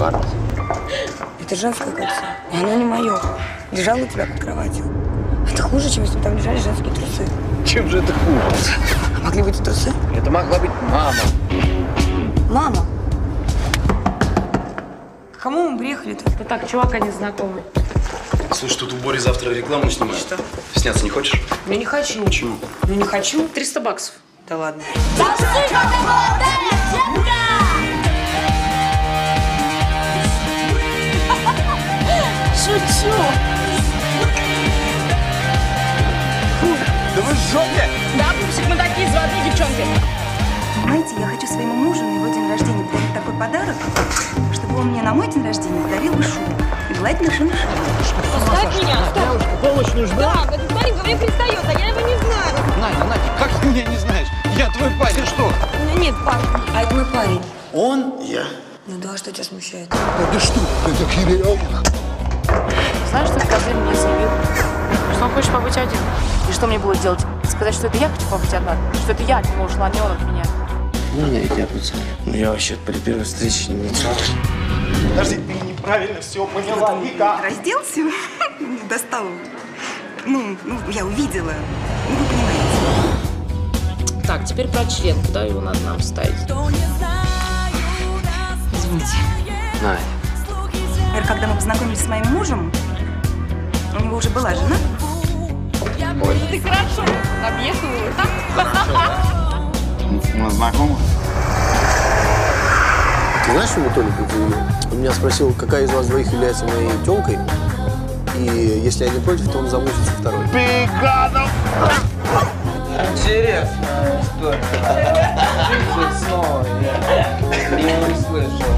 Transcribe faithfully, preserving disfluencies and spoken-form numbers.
Ладно. Это женское кольцо. И оно не мое. Лежало у тебя под кроватью. Это хуже, чем если бы там лежали женские трусы. Чем же это хуже? А могли быть и трусы? Это могла быть мама. Мама? К кому мы приехали-то? Да так, чувак, они знакомый. Слушай, тут в Боре завтра рекламу снимают. Что? Сняться не хочешь? Ну не хочу. Почему? Ну не хочу. триста баксов. Да ладно. Шучу! Да вы в жопе! Да, пупсик, мы такие заводные девчонки. Понимаете, я хочу своему мужу на его день рождения подарить такой подарок, чтобы он мне на мой день рождения подарил вышивку. И желательно шиншилл. Оставь меня! Девушка, помощь нужна? Да, этот парень ко мне пристает, а я его не знаю. Надя, Надя, как ты меня не знаешь? Я твой парень, что? У меня нет парня. А это мой парень. Он? Я. Ну да, что тебя смущает? Это что? Это Кирилл. Знаешь, что Козырь мне заявил? Что он хочет побыть один. И что мне будет делать? Сказать, что это я хочу побыть одна? Что это я от него ушла, а не он от меня? Ну, я тебя пацан. Ну, я вообще при первой встрече не знал. Подожди, ты неправильно все поняла, Вика. Разделся? Достал. Ну, ну, я увидела. Ну, вы понимаете. Так, теперь про член. Куда его надо нам ставить? Извините. Надя. Эр, когда мы познакомились с моим мужем, у него уже была жена. Ой, ты хорошо объехала. Мы знакомы? Ты знаешь, что Толик удивил? Он меня спросил, какая из вас двоих является моей тёлкой. И если я не против, то он замутится второй. Пиганов! Интересная история. Снова я не услышал.